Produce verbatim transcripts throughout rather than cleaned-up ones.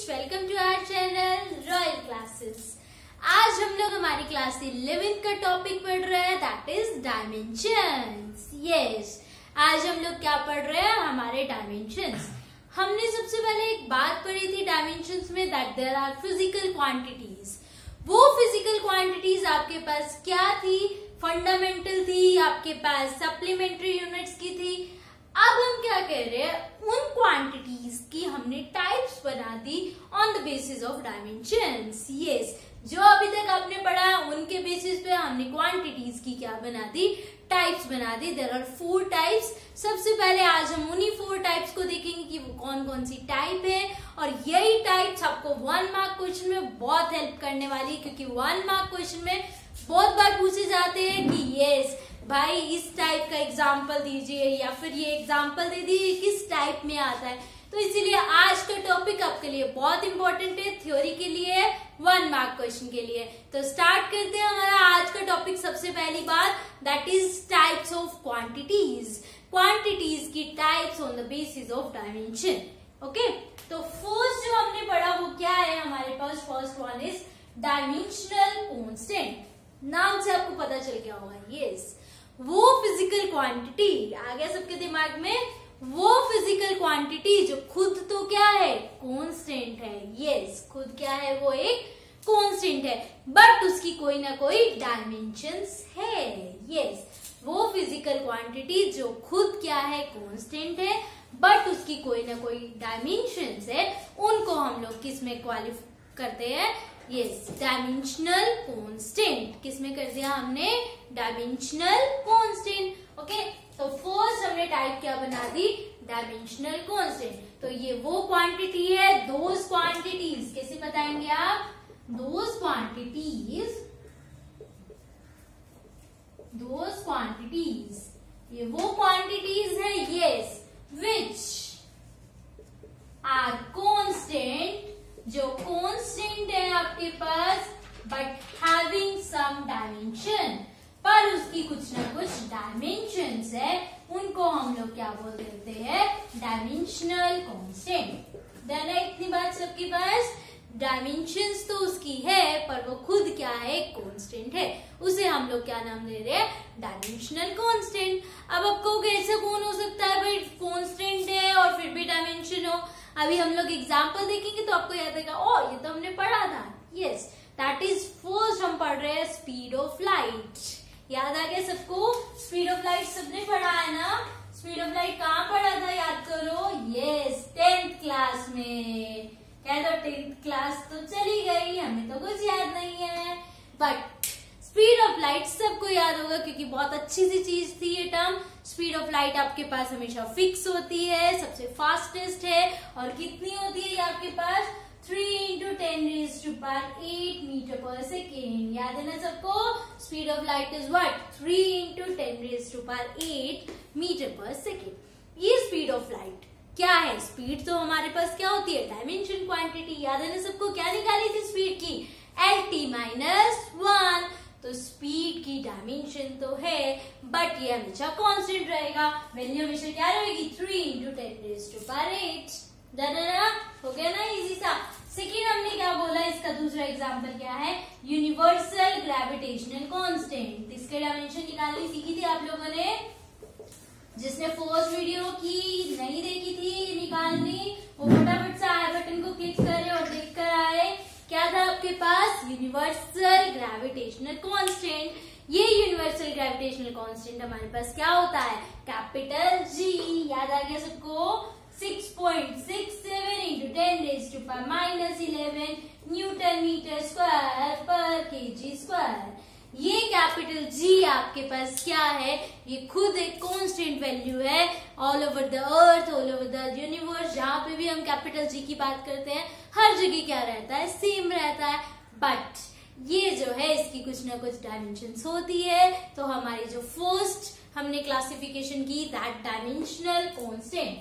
Welcome to our channel royal classes. आज हम लोग हमारी क्लास इलेवेंथ का टॉपिक पढ़ रहे हैं, दैट इज डायमेंशंस। यस, आज हम लोग क्या पढ़ रहे हैं? हमारे डायमेंशंस। हमने सबसे पहले एक बात पढ़ी थी डायमेंशंस में, that there are physical quantities. वो फिजिकल क्वांटिटीज आपके पास क्या थी? फंडामेंटल थी, आपके पास सप्लीमेंट्री यूनिट्स की थी। अब हम क्या कह रहे हैं, उन क्वांटिटीज की हमने टाइप्स बना दी on the basis of dimensions. Yes, जो अभी तक आपने पढ़ा उनके बेसिस पे हमने क्वांटिटीज की क्या बना दी? टाइप्स बना दी। There are four types. सबसे पहले आज हम उन्हीं फोर टाइप्स को देखेंगे कि वो कौन कौन सी टाइप है, और यही टाइप्स आपको वन मार्क क्वेश्चन में बहुत हेल्प करने वाली है, क्योंकि वन मार्क क्वेश्चन में बहुत बार पूछे जाते हैं कि यस भाई इस टाइप का एग्जाम्पल दीजिए, या फिर ये एग्जाम्पल दे दीजिए किस टाइप में आता है। तो इसीलिए आज का टॉपिक आपके लिए बहुत इंपॉर्टेंट है, थ्योरी के लिए, वन मार्क क्वेश्चन के लिए। तो स्टार्ट करते हैं हमारा आज का टॉपिक। सबसे पहली बात, that is types of quantities. Quantities की types on the basis of dimension. Okay, तो फर्स्ट जो हमने पढ़ा वो क्या है हमारे पास? First one is dimensional constant. नाम से आपको पता चल गया होगा। यस, वो फिजिकल क्वांटिटी आ गया सबके दिमाग में, वो फिजिकल क्वांटिटी जो खुद तो क्या है? कांस्टेंट है। यस, खुद क्या है? वो एक कांस्टेंट है, बट उसकी कोई ना कोई डायमेंशंस है। यस, वो फिजिकल क्वांटिटी जो खुद क्या है? कांस्टेंट है, बट उसकी कोई ना कोई डायमेंशंस है। उनको हम लोग किस में क्वालिफाई करते हैं? Yes, dimensional constant. किसमें कर दिया हमने? Dimensional constant. ओके, तो फर्स्ट हमने टाइप क्या बना दी? Dimensional constant. तो ये वो क्वांटिटी है, दोज क्वांटिटीज। कैसे बताएंगे आप? दोज क्वांटिटीज, दोज क्वांटिटीज, ये वो क्वांटिटीज है, यस, विच आर कांस्टेंट, जो कांस्टेंट है आपके पास, बट हैविंग सम डायमेंशन, पर उसकी कुछ ना कुछ डायमेंशंस है। उनको हम लोग क्या बोल देते हैं? Dimensional constant. देन इतनी बात सबके पास, डायमेंशंस तो उसकी है, पर वो खुद क्या है? कांस्टेंट है। उसे हम लोग क्या नाम दे रहे हैं? Dimensional constant. अब आपको कैसे कौन हो सकता है भाई कांस्टेंट है और फिर भी डायमेंशन हो? अभी हम लोग एग्जाम्पल देखेंगे तो आपको याद आएगा, ओ ये तो हमने पढ़ा था। यस, दैट इज फर्स्ट हम पढ़ रहे हैं स्पीड ऑफ लाइट। याद आ गया सबको? स्पीड ऑफ लाइट सबने पढ़ा है ना? स्पीड ऑफ लाइट कहाँ पढ़ा था? याद करो। यस, टेंथ क्लास में। कह दो टेंथ क्लास तो चली गई, हमें तो कुछ याद नहीं है, बट स्पीड ऑफ लाइट सबको याद होगा, क्योंकि बहुत अच्छी सी चीज थी ये टर्म। स्पीड ऑफ लाइट आपके पास हमेशा फिक्स होती है, सबसे फास्टेस्ट है, और कितनी होती है ये आपके पास? Three into ten raise to power eight metre per second. याद है ना सबको? Speed of light is what? Three into ten raise to power eight metre per second. ये स्पीड ऑफ लाइट क्या है? स्पीड तो हमारे पास क्या होती है? Dimension quantity. याद है ना सबको? क्या निकाली थी स्पीड की? L T minus one. तो स्पीड की डायमेंशन तो है, बट ये हमेशा कांस्टेंट रहेगा। वैल्यू हमेशा क्या रहेगी? Three into ten raise to power eight. ना हो गया ना इजी सा। सेकेंड हमने क्या बोला? इसका दूसरा एग्जांपल क्या है? Universal gravitational constant. इसके डायमेंशन निकालनी सीखी थी आप लोगों ने? जिसने फर्स्ट वीडियो की नहीं देखी थी निकालनी, वो फटाफट से आई बटन को क्लिक करे और देख कर आए। क्या था आपके पास? Universal gravitational constant. ये यूनिवर्सल ग्रेविटेशनल कांस्टेंट हमारे पास क्या होता है? Capital G. याद आ गया सबको? Six point six seven into ten raise to power minus eleven newton metre square per KG square. ये कैपिटल जी आपके पास क्या है? ये खुद एक कांस्टेंट वैल्यू है all over the earth, all over the universe. जहां पे भी हम कैपिटल जी की बात करते हैं, हर जगह क्या रहता है? सेम रहता है, बट ये जो है इसकी कुछ ना कुछ डायमेंशंस होती है। तो हमारी जो फर्स्ट हमने क्लासिफिकेशन की, that dimensional constant.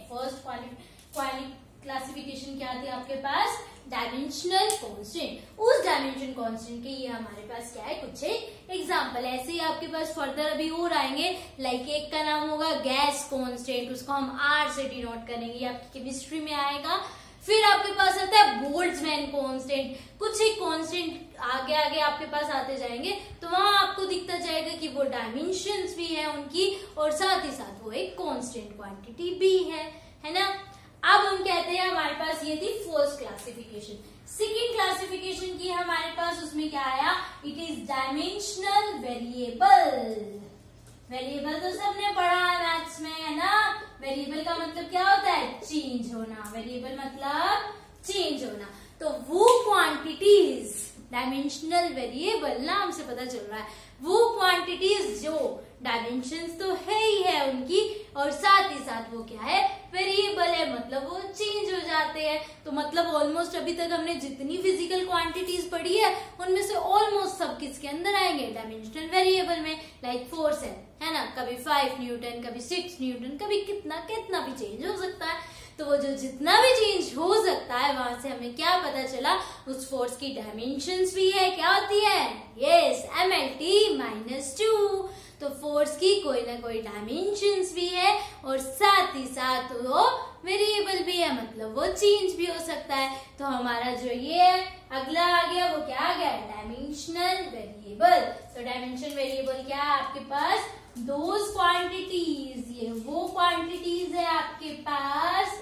First classification क्या थी आपके पास? Dimensional constant. उस डायमेंशन कांस्टेंट के ये हमारे पास क्या है? कुछ एक एग्जांपल। ऐसे ही आपके पास फर्दर अभी और आएंगे, लाइक एक का नाम होगा गैस कांस्टेंट, उसको हम आर से डिनोट करेंगे, ये आपकी केमिस्ट्री में आएगा। फिर आपके पास आता है बोल्ट्जमैन कांस्टेंट। कुछ एक कांस्टेंट आगे आगे आपके पास आते जाएंगे तो वहां आपको दिखता जाएगा कि वो डायमेंशंस भी है उनकी और साथ ही साथ वो एक कांस्टेंट क्वांटिटी भी है, है ना। अब हम कहते हैं हमारे पास ये थी फर्स्ट क्लासिफिकेशन। सेकेंड क्लासिफिकेशन की हमारे पास उसमें क्या आया, it is dimensional variable. Variable तो सबने पढ़ा है मैथ्स में, है ना। वेरिएबल का मतलब क्या होता है, चेंज होना। वेरिएबल मतलब चेंज होना। तो वो क्वांटिटीज, डायमेंशनल वेरिएबल नाम से पता चल रहा है, वो क्वांटिटीज जो डायमेंशंस तो है ही है उनकी और साथ ही साथ वो क्या है, वेरिएबल है, मतलब वो चेंज हो जाते हैं। तो मतलब ऑलमोस्ट अभी तक हमने जितनी फिजिकल क्वांटिटीज पढ़ी है उनमें से ऑलमोस्ट सब किसके अंदर आएंगे, डायमेंशनल वेरिएबल में। लाइक फोर्स है है ना, कभी फाइव न्यूटन, कभी सिक्स न्यूटन, कभी कितना कितना भी चेंज हो सकता है। तो वो जो जितना भी चेंज हो सकता है वहां से हमें क्या पता चला, उस फोर्स की डायमेंशंस भी है, क्या होती है, yes, M L T minus two. तो फोर्स की कोई ना कोई डायमेंशंस भी है और साथ ही साथ वो वेरिएबल भी है, मतलब वो चेंज भी हो सकता है। तो हमारा जो ये अगला आ गया वो क्या आ गया, डायमेंशनल वेरिएबल। तो डायमेंशनल वेरिएबल क्या है आपके पास, दोज क्वांटिटीज, ये वो क्वांटिटीज है आपके पास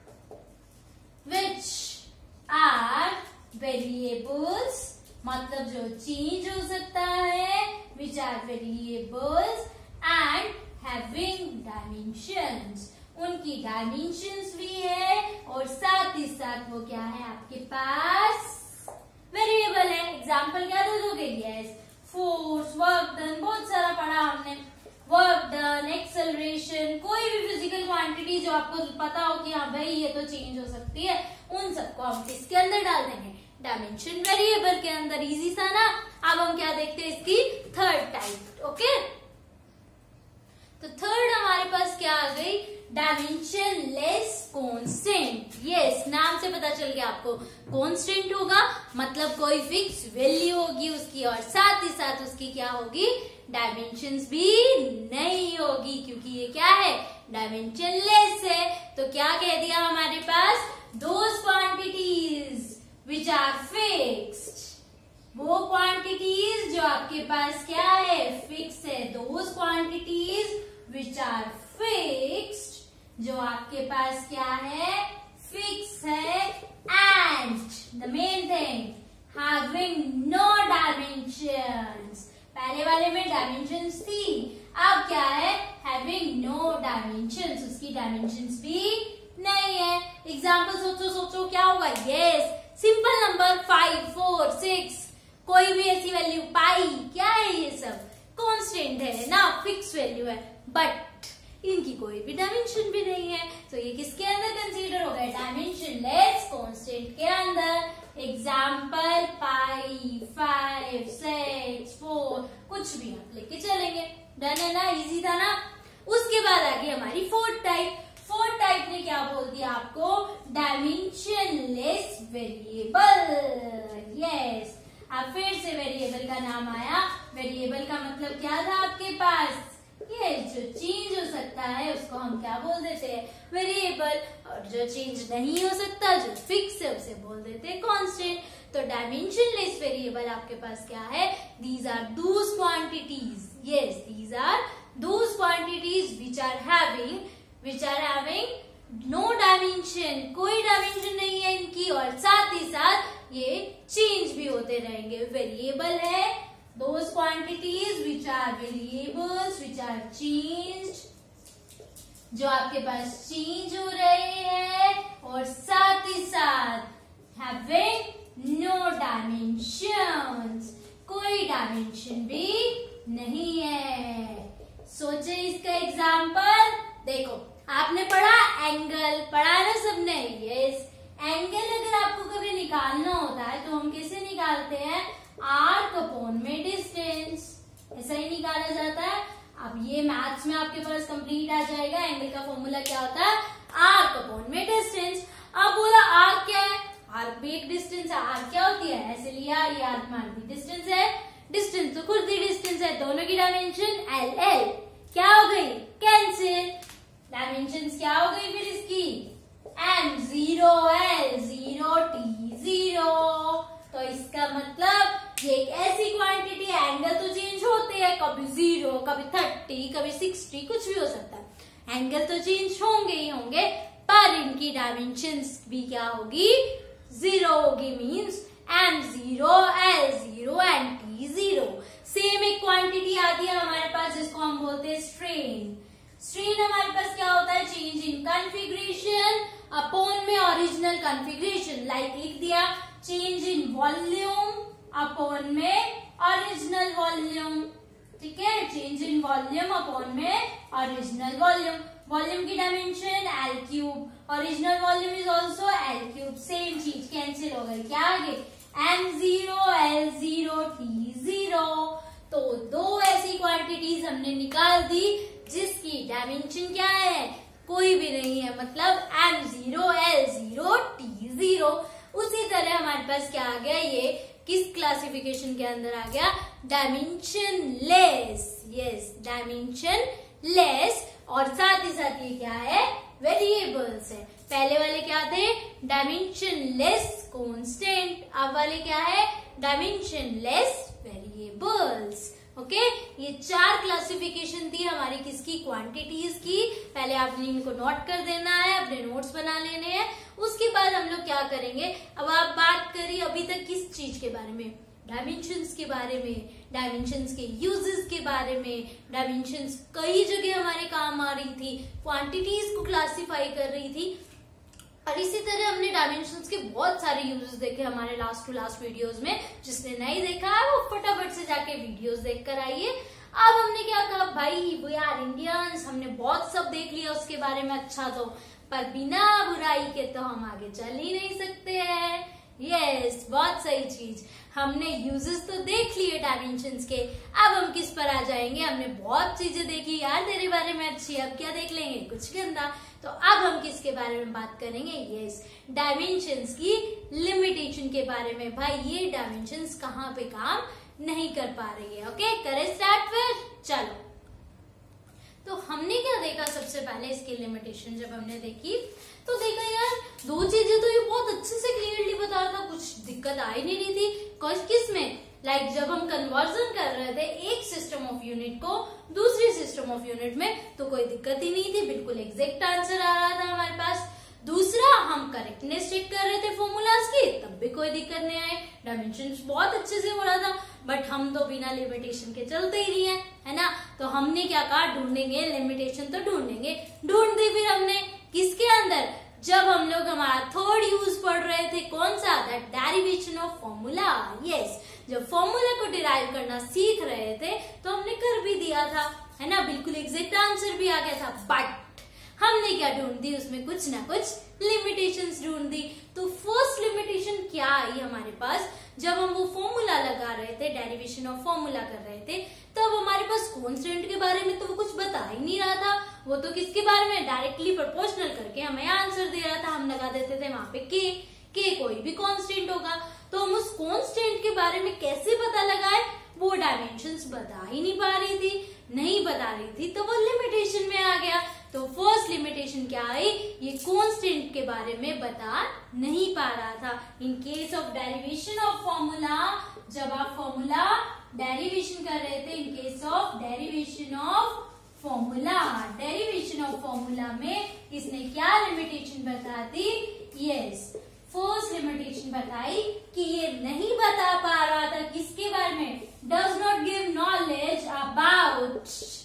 which are variables, मतलब जो चेंज हो सकता है, which are variables and having dimensions, उनकी डायमेंशंस भी है और साथ ही साथ वो क्या है आपके पास, वेरिएबल है। एग्जाम्पल क्या दे दोगे, यस, फोर्स, वर्क डन, बहुत सारा पढ़ा हमने, वर्क डन, एक्सेलरेशन, कोई भी फिजिकल क्वांटिटी जो आपको पता हो कि हाँ भाई ये तो चेंज हो सकती है, उन सबको हम किसके अंदर डाल देंगे, डायमेंशन वेरिएबल के अंदर। इजी सा ना। अब हम क्या देखते हैं, इसकी थर्ड टाइप। ओके, तो थर्ड हमारे पास क्या आ गई, डायमेंशन लेस कांस्टेंट। यस, नाम से पता चल गया आपको, कांस्टेंट होगा मतलब कोई फिक्स वैल्यू होगी उसकी और साथ ही साथ उसकी क्या होगी, डायमेंशंस भी नहीं होगी, क्योंकि ये क्या है, डायमेंशन लेस है। तो क्या कह दिया हमारे पास, those quantities which are fixed, वो क्वांटिटीज जो आपके पास क्या है, फिक्स है। Those quantities which are fixed, जो आपके पास क्या है, फिक्स है, and the main thing, having no dimensions. पहले वाले में डायमेंशंस थी, अब क्या है, हैविंग नो डायमेंशंस, उसकी डायमेंशंस भी नहीं है। एग्जाम्पल सोचो सोचो क्या होगा, yes, simple number five, four, six, कोई भी ऐसी वैल्यू, पाई, क्या है ये सब, कांस्टेंट है ना, फिक्स वैल्यू है, बट इनकी कोई भी डायमेंशन भी नहीं है। तो ये किसके अंदर कंसीडर हो गए, डायमेंशन लेस कांस्टेंट के अंदर। Example pi, five, six, four, कुछ भी आप लेके चलेंगे। डन है ना, इजी था ना। उसके बाद आ गई हमारी फोर्थ टाइप। फोर्थ टाइप ने क्या बोल दिया आपको, डायमेंशन लेस वेरिएबल। यस, अब फिर से वेरिएबल का नाम आया। वेरिएबल का मतलब क्या था आपके पास, ये जो चेंज हो सकता है उसको हम क्या बोल देते हैं, वेरिएबल, और जो चेंज नहीं हो सकता, जो फिक्स है, उसे बोल देते हैं कांस्टेंट। तो डायमेंशन लेस वेरिएबल आपके पास क्या है, these are those quantities, yes, these are those quantities which are having which are having no dimension, कोई डायमेंशन नहीं है इनकी और साथ ही साथ ये चेंज भी होते रहेंगे। वेरिएबल है, those quantities which are variables which are changed, जो आपके पास चेंज हो रहे हैं और साथ ही साथ having no dimensions, कोई डायमेंशन भी नहीं है। सोचे इसका एग्जाम्पल, देखो आपने पढ़ा एंगल, पढ़ा ना सबने, यस, एंगल अगर आपको कभी निकालना होता है तो हम कैसे निकालते हैं, आर्क अपॉन में डिस्टेंस, ऐसा ही निकाला जाता है। अब ये मैथ्स में आपके पास कंप्लीट आ जाएगा। एंगल का फॉर्मूला क्या होता है, आर्क अपॉन में डिस्टेंस। अब बोला आर्क क्या है, आर्क भी एक डिस्टेंस है। आर्क क्या होती है, ऐसे लिया, ये आर्क मान दी डिस्टेंस है, डिस्टेंस तो खुद ही डिस्टेंस है, दोनों की डायमेंशन एल एल क्या हो गई, कैंसिल। डायमेंशन क्या हो गई फिर इसकी, एम, जीरो, एल, कभी थर्टी, कभी सिक्सटी, कुछ भी हो सकता है। एंगल तो चेंज होंगे ही होंगे, पर इनकी डायमेंशंस भी क्या होगी, जीरो होगी। Means M zero, L zero and T zero. Same एक क्वांटिटी आती है हमारे पास जिसको हम बोलते हैं स्ट्रेन। स्ट्रेन हमारे पास क्या होता है, चेंज इन कॉन्फ़िगरेशन अपॉन में ओरिजिनल कॉन्फ़िगरेशन। लाइक लिख दिया चेंज इन वॉल्यूम अपॉन में ओरिजिनल वॉल्यूम। ठीक है, चेंज इन वॉल्यूम अपॉन में ओरिजिनल वॉल्यूम। वॉल्यूम की dimension L cube, original volume is also L cube. Same चीज कैंसिल हो गई, क्या आगे M zero, L zero, T zero. तो दो ऐसी क्वांटिटीज हमने निकाल दी जिसकी डायमेंशन क्या है, कोई भी नहीं है, मतलब M zero, L zero, T zero. उसी तरह हमारे पास क्या आ गया, ये किस क्लासिफिकेशन के अंदर आ गया, dimensionless. Yes, dimensionless. और साथ ही साथ ये क्या है, वेरिएबल्स है। पहले वाले क्या थे, डायमेंशन लेस कांस्टेंट, अब वाले क्या है, डायमेंशन लेस वेरिएबल्स। ओके, ये चार क्लासिफिकेशन थी हमारी किसकी, क्वांटिटीज की। पहले आपने इनको नोट कर देना है, अपने नोट्स बना लेने हैं। उसके बाद हम लोग क्या करेंगे, अब आप बात करिए अभी तक किस चीज के बारे में, डायमेंशंस के बारे में, डायमेंशंस के यूजेस के बारे में। डायमेंशंस कई जगह हमारे काम आ रही थी, क्वांटिटीज को क्लासिफाई कर रही थी। और इसी तरह हमने डायमेंशंस के बहुत सारे यूजेस देखे हमारे लास्ट टू लास्ट वीडियोस में। जिसने नहीं देखा है वो फटाफट से जाके वीडियोस देख कर आइए। अब हमने क्या कहा, भाई वी आर इंडियंस, हमने बहुत सब देख लिया उसके बारे में। अच्छा, तो पर बिना बुराई के तो हम आगे चल ही नहीं सकते हैं। यस yes, बहुत सही चीज, हमने यूजेस तो देख लिए डायमेंशंस के। अब हम किस पर आ जाएंगे, हमने बहुत चीजें देखी यार तेरे बारे में अच्छी, अब क्या देख लेंगे, कुछ गंदा। तो अब हम किसके बारे में बात करेंगे, यस, डायमेंशंस की लिमिटेशन के बारे में। भाई ये डायमेंशंस कहाँ पे काम नहीं कर पा रही है। ओके, करें स्टार्ट फिर, चलो। तो हमने क्या देखा, सबसे पहले इसकी लिमिटेशन जब हमने देखी तो देखा यार दो चीजें तो ये बहुत अच्छे से क्लियरली बता रहा था, कुछ दिक्कत आ ही नहीं रही थी। कुछ किस में, लाइक like जब हम कन्वर्जन कर रहे थे एक सिस्टम ऑफ यूनिट को दूसरी सिस्टम ऑफ यूनिट में, तो कोई दिक्कत ही नहीं थी, बिल्कुल एग्जैक्ट आंसर आ रहा था हमारे पास। दूसरा, हम करेक्टनेस चेक कर रहे थे फॉर्मूलाज की, तब भी कोई दिक्कत नहीं आई, डायमेंशन बहुत अच्छे से हो रहा था। बट हम तो बिना लिमिटेशन के चलते ही नहीं है, है ना। तो हमने क्या कहा, ढूंढेंगे लिमिटेशन, तो ढूंढेंगे। ढूंढ दी फिर हमने किसके अंदर, जब हम लोग हमारा थर्ड यूज पढ़ रहे थे, कौन सा, that derivation of formula. Yes, जब फॉर्मूला को डिराइव करना सीख रहे थे तो हमने कर भी दिया था, है ना, बिल्कुल एग्जैक्ट आंसर भी आ गया था। बट हमने क्या ढूंढ दी, उसमें कुछ ना कुछ लिमिटेशंस ढूंढ दी। तो फर्स्ट लिमिटेशन क्या आई हमारे पास, जब हम वो फॉर्मूला लगा रहे थे, डेरिवेशन ऑफ फॉर्मूला कर रहे थे, तब हमारे पास कांस्टेंट के बारे में तो वो कुछ बता ही नहीं रहा था। वो तो किसके बारे में, डायरेक्टली प्रोपोर्शनल करके हमें आंसर दे रहा था। हम लगा देते थे वहां पे के, के कोई भी कांस्टेंट होगा। तो हम उस कांस्टेंट के बारे में कैसे पता लगाए, वो डायमेंशंस बता ही नहीं पा रही थी, नहीं बता रही थी, तो वो लिमिटेशन में आ गया। तो फर्स्ट लिमिटेशन क्या आई, ये कांस्टेंट के बारे में बता नहीं पा रहा था। In case of derivation of formula, जब आप फॉर्मूला डेरिवेशन कर रहे थे, in case of derivation of formula, derivation of formula में इसने क्या लिमिटेशन बता दी, यस, फर्स्ट लिमिटेशन बताई कि ये नहीं बता पा रहा था किसके बारे में, does not give knowledge about,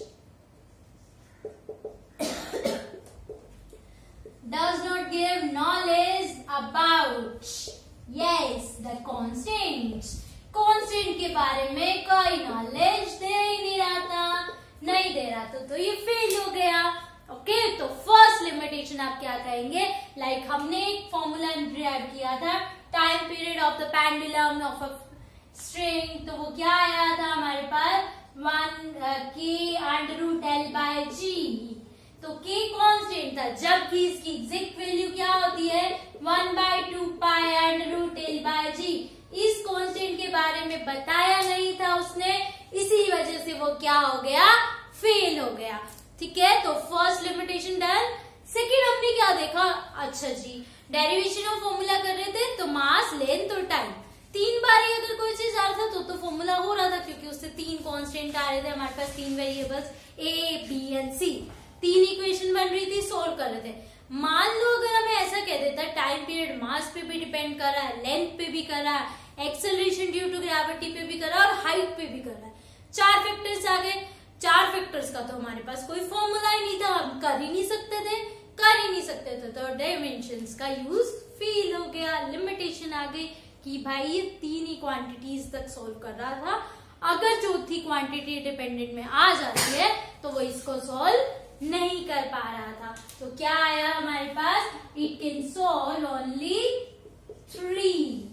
does not give knowledge about, yes, the constants, constant के बारे में कोई नॉलेज दे ही नहीं रहा था, नहीं दे रहा था, तो ये फेल हो गया। ओके okay, तो फर्स्ट लिमिटेशन आप क्या कहेंगे, लाइक like हमने एक फॉर्मूला डिराइव किया था, time period of the pendulum of a string, तो वो क्या आया था हमारे पास, वन के under root L by G. तो k कांस्टेंट था, जबकि इसकी एग्जैक्ट वैल्यू क्या होती है, one by two pi under root L by G. इस कांस्टेंट के बारे में बताया नहीं था उसने, इसी वजह से वो क्या हो गया, फेल हो गया। ठीक है, तो फर्स्ट लिमिटेशन डन। सेकेंड हमने क्या देखा, अच्छा जी, डेरिवेशन ऑफ फॉर्मूला कर रहे थे, तो मास, लेंथ और टाइम तीन बार ही अगर कोई चीज आ रहा था तो तो फॉर्मूला हो रहा था, क्योंकि उससे तीन कांस्टेंट आ रहे थे हमारे पास, तीन variables A B and C, तीन इक्वेशन बन रही थी, सोल्व कर रहे थे। मान लो अगर हमें ऐसा कह देता टाइम पीरियड मास पे भी डिपेंड कर रहा है, लेंथ पे भी कर रहा है, एक्सेलरेशन ड्यू टू ग्रेविटी पे भी कर रहा है और हाइट पे भी कर रहा है, चार फैक्टर्स आ गए। चार फैक्टर्स का तो हमारे पास कोई फॉर्मूला ही नहीं था, हम कर ही नहीं सकते थे कर ही नहीं सकते थे तो डायमेंशंस का यूज फेल हो गया, लिमिटेशन आ गई कि भाई ये तीन ही क्वांटिटीज तक सोल्व कर रहा था, अगर चौथी क्वांटिटी डिपेंडेंट में आ जाती है तो वो इसको सोल्व नहीं कर पा रहा था। तो क्या आया हमारे पास, it can solve only three,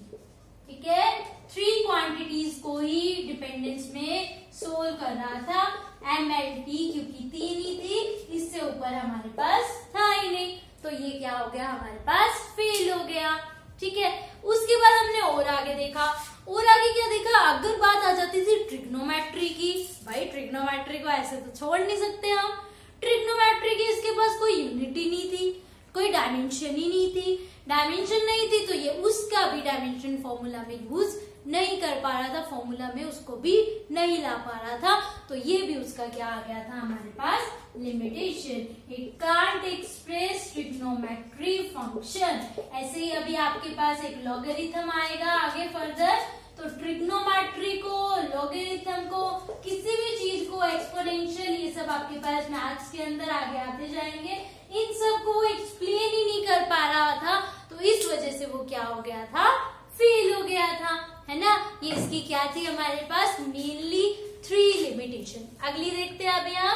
ठीक है, थ्री क्वांटिटीज को ही डिपेंडेंस में सोल्व कर रहा था, एम एल टी क्योंकि तीन ही थी, इससे ऊपर हमारे पास था ही नहीं, तो ये क्या हो गया हमारे पास, फेल हो गया, ठीक है। उसके बाद हमने और आगे देखा, और आगे क्या देखा, अगर बात आ जाती थी ट्रिग्नोमेट्री की, भाई ट्रिग्नोमेट्री को ऐसे तो छोड़ नहीं सकते हम, ट्रिग्नोमेट्री की इसके पास कोई यूनिटी नहीं थी, कोई डायमेंशन ही नहीं थी, डायमेंशन नहीं थी तो ये उसका भी डायमेंशन फॉर्मूला में यूज नहीं कर पा रहा था, फॉर्मूला में उसको भी नहीं ला पा रहा था, तो ये भी उसका क्या आ गया था हमारे पास, limitation, it can't express trigonometry function. ऐसे ही अभी आपके पास एक लॉगरिथम आएगा आगे फर्दर, तो ट्रिग्नोमेट्री को, लॉगरिथम को, किसी भी चीज को, एक्सपोनेंशियल, ये सब आपके पास मैथ्स के अंदर आगे आते जाएंगे, इन सब को एक्सप्लेन ही नहीं कर पा रहा था, तो इस वजह से वो क्या हो गया था, फेल हो गया था, है ना। ये इसकी क्या थी हमारे पास, मेनली थ्री लिमिटेशन। अगली देखते हैं अभी हम,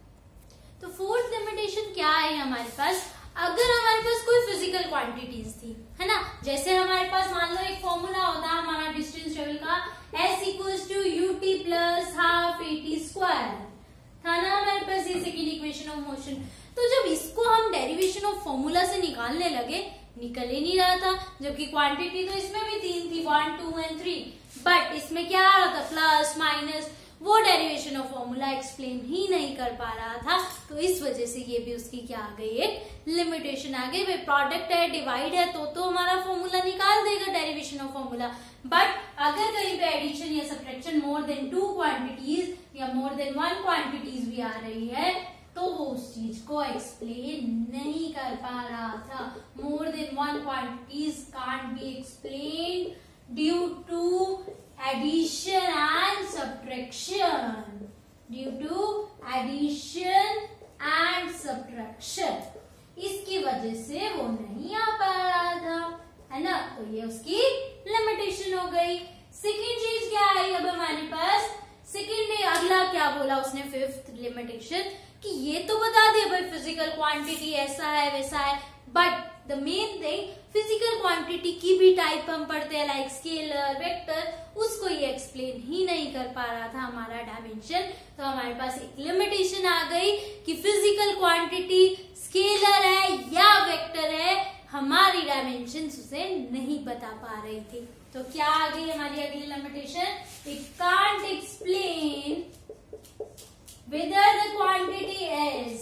तो फोर्थ लिमिटेशन क्या है हमारे पास, अगर हमारे पास कोई फिजिकल क्वांटिटीज थी, है ना, जैसे हमारे पास मान लो एक फॉर्मूला होता है हमारा डिस्टेंस ट्रेवल का, S equals to U T plus half A T square, था ना हमारे पास ये सेकेंड इक्वेशन ऑफ मोशन। तो जब इसको हम डेरिवेशन ऑफ फॉर्मूला से निकालने लगे, निकल ही नहीं रहा था, जबकि क्वांटिटी तो इसमें भी तीन थी, one two and three, but इसमें क्या आ रहा था, प्लस माइनस, वो डेरिवेशन ऑफ फॉर्मूला एक्सप्लेन ही नहीं कर पा रहा था, तो इस वजह से ये भी उसकी क्या आ गई, एक लिमिटेशन आ गई। भाई प्रोडक्ट है, डिवाइड है, तो तो हमारा फॉर्मूला निकाल देगा डेरिवेशन ऑफ फॉर्मूला, बट अगर कहीं पे एडिशन या subtraction more than two quantities या मोर देन वन क्वांटिटीज भी आ रही है, तो वो उस चीज को एक्सप्लेन नहीं कर पा रहा था। More than one quantities can't be explain due to addition and subtraction, due to addition and subtraction, इसकी वजह से वो नहीं आ पा रहा था, है ना, तो ये उसकी लिमिटेशन हो गई। सेकेंड चीज क्या आई अब हमारे पास, सेकेंड ने अगला क्या बोला उसने, फिफ्थ लिमिटेशन, कि ये तो बता दे भाई फिजिकल क्वांटिटी ऐसा है वैसा है, but the main thing physical quantity की भी टाइप हम पढ़ते हैं, लाइक स्केलर, वेक्टर, उसको ये एक्सप्लेन ही नहीं कर पा रहा था हमारा डायमेंशन। तो हमारे पास एक लिमिटेशन आ गई कि फिजिकल क्वांटिटी स्केलर है या वेक्टर है, हमारी डायमेंशन उसे नहीं बता पा रही थी। तो क्या आ गई हमारी अगली limitation, it can't explain whether the quantity is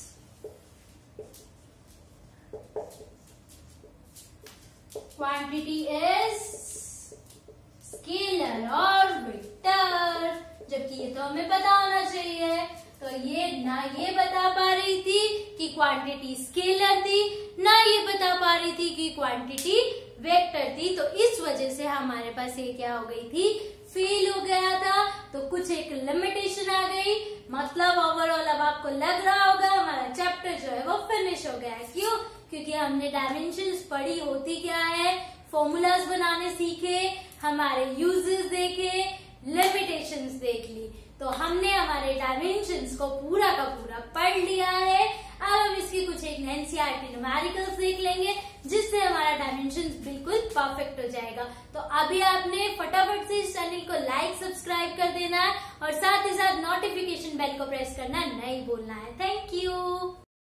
quantity is scalar or vector, जबकि ये तो हमें पता होना चाहिए, तो ये ना ये बता पा रही थी कि क्वांटिटी स्केलर थी, ना ये बता पा रही थी कि क्वांटिटी वेक्टर थी, तो इस वजह से हमारे पास ये क्या हो गई थी, फेल हो गया था। तो कुछ एक लिमिटेशन आ गई, मतलब ओवरऑल अब आपको लग रहा होगा हमारा चैप्टर जो है वो फिनिश हो गया है। क्यों? क्योंकि हमने डायमेंशंस पढ़ी होती क्या है, फॉर्मूलाज बनाने सीखे, हमारे यूजेस देखे, लिमिटेशंस देख ली, तो हमने हमारे डायमेंशंस को पूरा का पूरा पढ़ लिया है। अब हम इसकी कुछ एक एनसीईआरटी न्यूमेरिकल्स देख लेंगे, जिससे हमारा डायमेंशंस बिल्कुल परफेक्ट हो जाएगा। तो अभी आपने फटाफट से इस चैनल को लाइक सब्सक्राइब कर देना है और साथ ही साथ नोटिफिकेशन बेल को प्रेस करना नहीं भूलना है। Thank you.